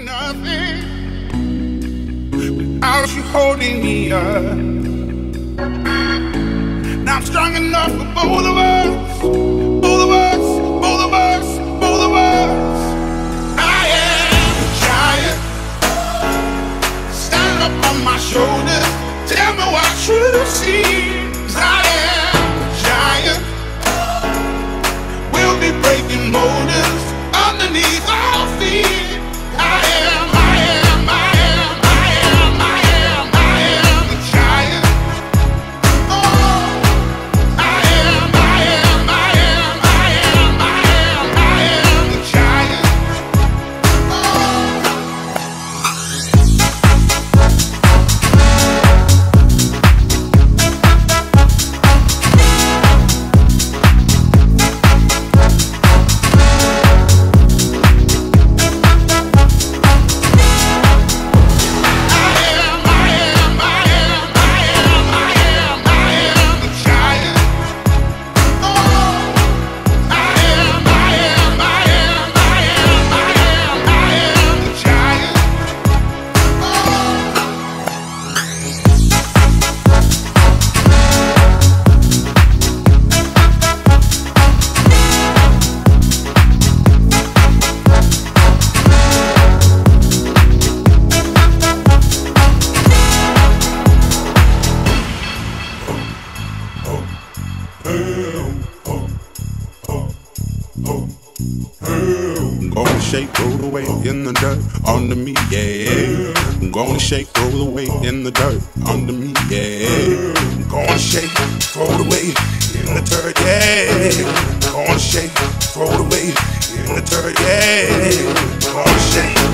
nothing without you holding me up. Now I'm strong enough for both of us, both of us, both of us, both of us. I am a giant, stand up on my shoulders, tell me what you see. 'Cause I am a giant, we'll be breaking boulders underneath our feet. I am a giant. Oh, I am a giant. Gonna shake, roll the weight in the dirt under me, yeah. Gonna shake, roll the weight in the dirt under me, yeah. Gonna shake, throw the weight in the dirt, yeah. Gonna shake, throw the weight in the dirt, yeah. Gonna shake.